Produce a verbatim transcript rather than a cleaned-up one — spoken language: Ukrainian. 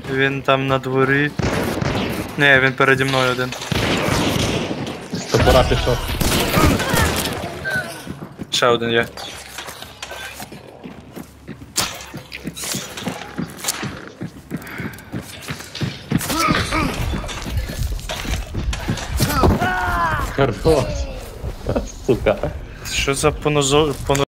Він там на дворі. Не, він переді мною один. З топора пішов. Ще один є. Хорош. Сука. Що за понозо...